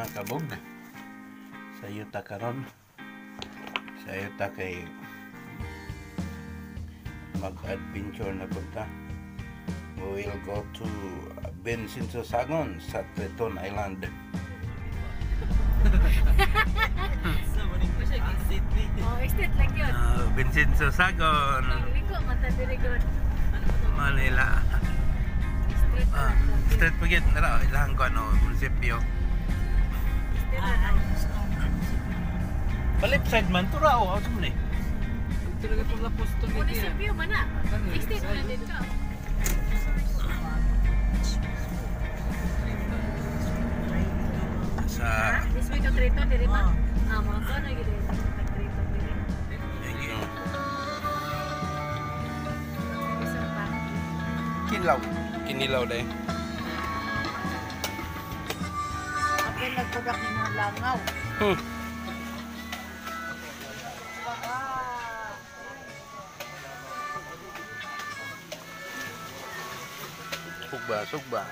mga kabog. Sayo ta karon. Sayo ta kay mag-adventure na punta. We will go to Bensin Sorsogon sa Triton Island. Estate lang yun. Bensin Sorsogon, Liko, mata dirigod. Manila. Street pagit na ilang ko ano, munisipyo. Palip side man, turao ako sumuli. Talaga ito lapos ito ni Tia. Munisipyo man na. Estate man din ka. Sa This way ka Triton, diri ma? Mga ko na gili. Triton diri. Isang pa. Kinilaw dahil. Apel nagpudak ni mga langaw. Sugba.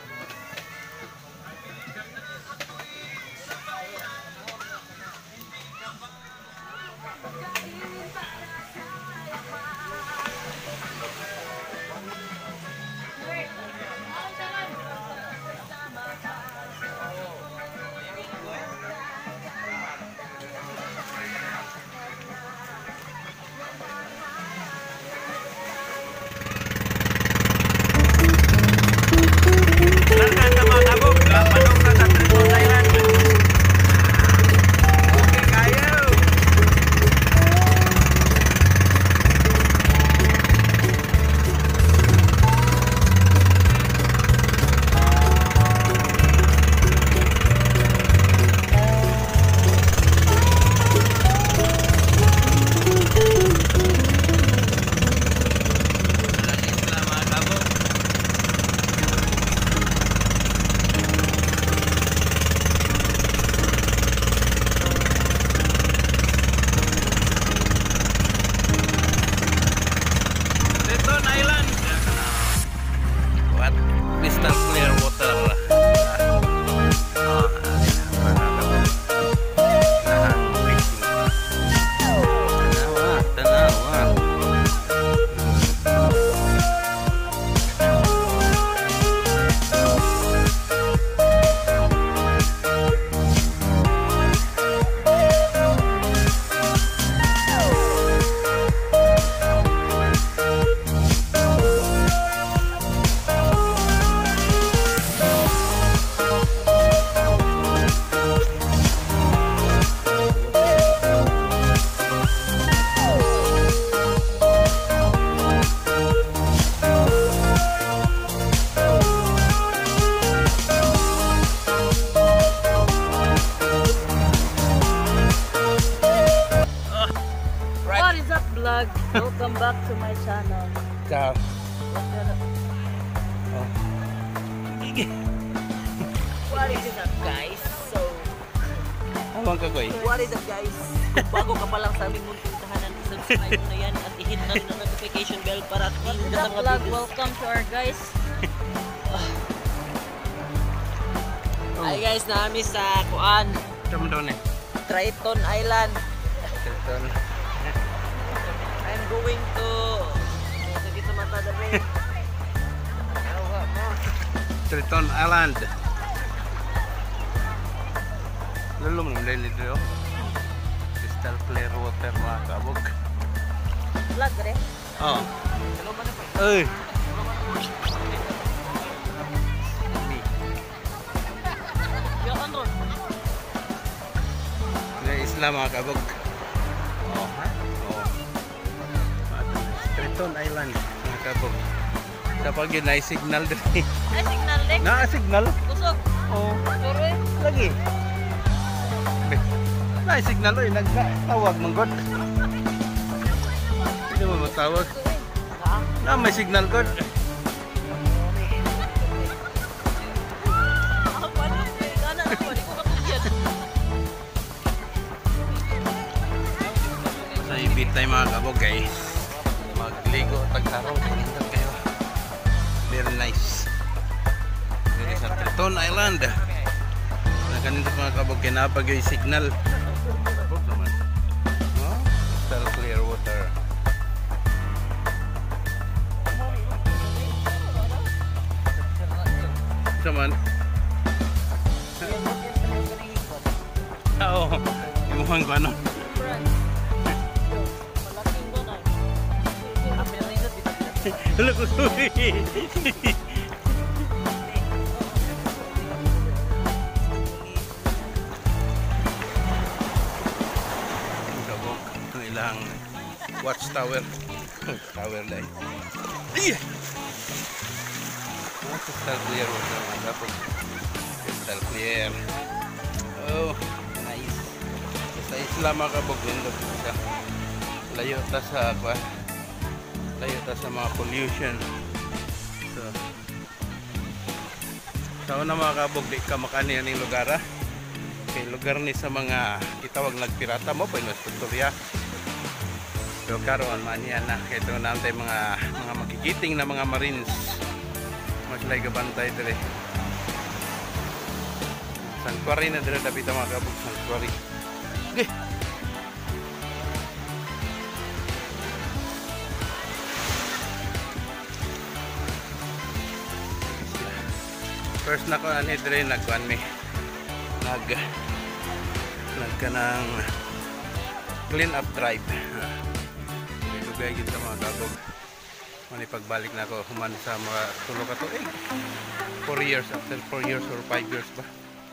Welcome back to my channel. Ciao. What is up guys? So, Awang ka koy. what is up guys? Kung bago ka pa lang sa aming munting tahanan, subscribe mo na yan at i-hit na rin ang notification bell para tingin ka sa mga videos. Welcome to our guys. Hi guys, namin sa Kuan, Saan doon eh? Triton Island. Triton. I'm going to sakit sa mata dali. Triton Island. Lalo mo naman dahil ito. Crystal clear water mga kabog. Vlog rin. Oo. Uy. Yan ron. Isla mga kabog. Oo. Oo. Triton Island mga kabog. Kapag yun ay signal din. Ay, signal din. Na-signal? Kusog. Oo. Pero eh. Lagi. Na-signal oy, nagtawag mong god. Hindi mo matawag. Na may signal god. Ako pa lang. Gana na po. Di ko kapagyan. Sa ibit tayo mga kabog guys. Magligo tagtaraw. Kayo. Very nice. Dito sa Triton Island. Ganito mga kabog, kinapag yung signal. Kabog naman. Oh, crystal clear water. Saman. Oo. Imuhan ko ano. Wala ko suwi. Kabog. Ito ilang watchtower. Tower light. Iya! Crystal clear water mga kapag. Crystal clear. Oh, nice. Sa isla mga kabog nindot siya. Layo ta sa mga pollution. So una mga kabog, di ka makani ning lugar ha. Kay lugar ni sa mga itawag nagpirata mo pa yung strukturya. So karon man yan na kay ito naman tayo mga magigiting na mga marines. Maglay gabantay dire. Sanctuary na dire dapat mga kabog, sanctuary. Okay. First na ko ani dire nagkuan mi. Nagkanang clean up drive. Lugay gyud sa mga kabog. Mani pagbalik na ako human sa mga tulo ka tuig. 4 years after 4 years or 5 years ba.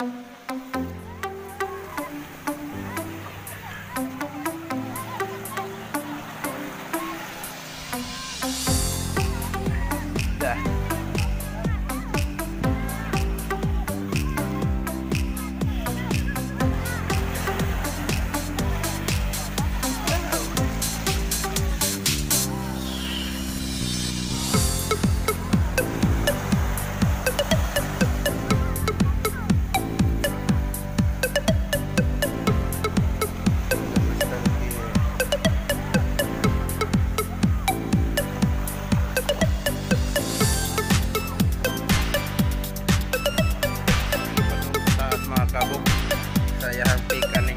Kabog sa yahang peak aning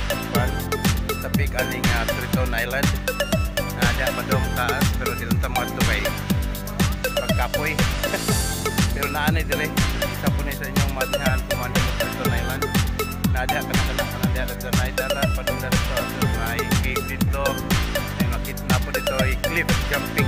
Triton Island. Ada pa doon taas pero di lang ta mga kay pagkapoy. Pero naanay dire isa po ni sa inyong madhan kuman sa Triton Island. Nada ka na sa night dalan pa doon sa may cave dito. Ay makita na po dito ay cliff jumping.